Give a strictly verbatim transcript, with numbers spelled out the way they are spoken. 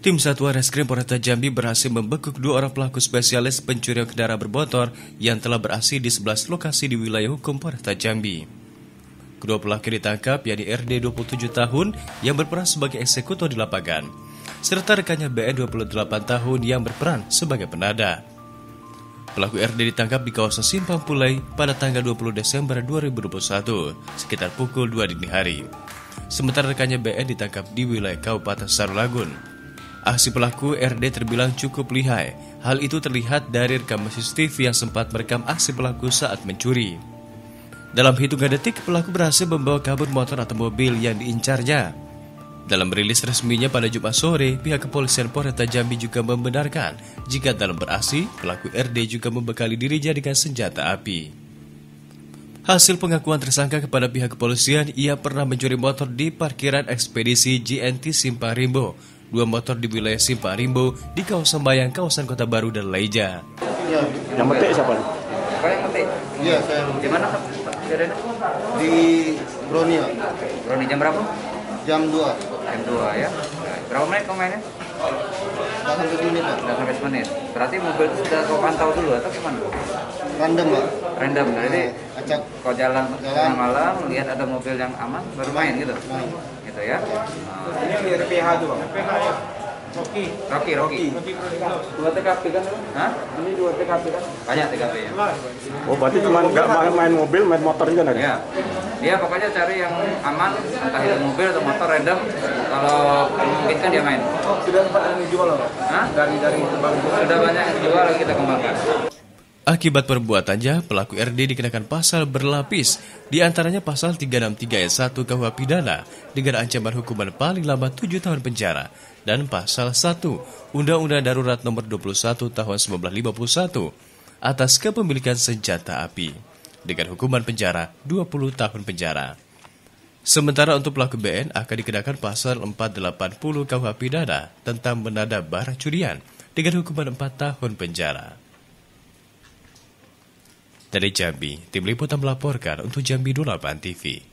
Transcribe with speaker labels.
Speaker 1: Tim Satuan Reskrim Polresta Jambi berhasil membekuk dua orang pelaku spesialis pencurian kendaraan bermotor yang telah beraksi di sebelas lokasi di wilayah hukum Polresta Jambi. Kedua pelaku ditangkap, yakni R D dua puluh tujuh tahun yang berperan sebagai eksekutor di lapangan, serta rekannya B N dua puluh delapan tahun yang berperan sebagai penada. Pelaku R D ditangkap di kawasan Simpang Pulai pada tanggal dua puluh Desember dua ribu dua puluh satu, sekitar pukul dua dini hari. Sementara rekannya B N ditangkap di wilayah Kabupaten Sarulagun. Aksi pelaku R D terbilang cukup lihai. Hal itu terlihat dari rekaman C C T V yang sempat merekam aksi pelaku saat mencuri. Dalam hitungan detik, pelaku berhasil membawa kabur motor atau mobil yang diincarnya. Dalam rilis resminya pada Jumat sore, pihak kepolisian Polresta Jambi juga membenarkan jika dalam beraksi, pelaku R D juga membekali dirinya dengan senjata api. Hasil pengakuan tersangka kepada pihak kepolisian, ia pernah mencuri motor di parkiran ekspedisi G N T Simpang Rimbo, dua motor di wilayah Simpang Rimbo, di kawasan Bayang, kawasan Kota Baru, dan Leija.
Speaker 2: Ya, yang metik siapa?
Speaker 3: Kau yang metik?
Speaker 2: Iya, saya.
Speaker 3: Di mana kejadiannya?
Speaker 2: Di Broni, Pak.
Speaker 3: Broni jam berapa?
Speaker 2: Jam dua.
Speaker 3: Jam dua ya. Berapa menit kau mainnya?
Speaker 2: Tidak sampai semenit, Pak.
Speaker 3: Tidak sampai semenit. Berarti mobil itu sudah kau pantau dulu atau gimana?
Speaker 2: Random, Pak.
Speaker 3: Random, berarti
Speaker 2: Acak.
Speaker 3: kau jalan
Speaker 2: Jalan.
Speaker 3: tengah malam, lihat ada mobil yang aman, baru main gitu?
Speaker 2: Main.
Speaker 3: Gitu ya.
Speaker 4: Ini dari P H itu, Bang. P H ya. Rocky.
Speaker 3: Rocky, Rocky.
Speaker 4: Dua T K P kan?
Speaker 3: Hah?
Speaker 4: Ini dua T K P kan?
Speaker 3: Banyak T K P ya.
Speaker 5: Oh, berarti cuma nggak main, main mobil, main motor juga nggak?
Speaker 3: Ya. Dia pokoknya cari yang aman, entah itu mobil atau motor random. Kalau memungkinkan dia main.
Speaker 4: Oh, sudah sempat yang dijual loh.
Speaker 3: Hah?
Speaker 4: Dari dari Bang.
Speaker 3: Sudah banyak yang dijual, lagi kita kembangkan.
Speaker 1: Akibat perbuatannya, pelaku R D dikenakan pasal berlapis, di antaranya pasal tiga enam tiga ayat satu K U H Pidana dengan ancaman hukuman paling lama tujuh tahun penjara, dan pasal satu Undang-Undang Darurat Nomor dua puluh satu Tahun seribu sembilan ratus lima puluh satu atas kepemilikan senjata api dengan hukuman penjara dua puluh tahun penjara. Sementara untuk pelaku B N akan dikenakan pasal empat delapan nol K U H Pidana tentang menada barang curian dengan hukuman empat tahun penjara. Dari Jambi, tim liputan melaporkan untuk Jambi dua puluh delapan T V.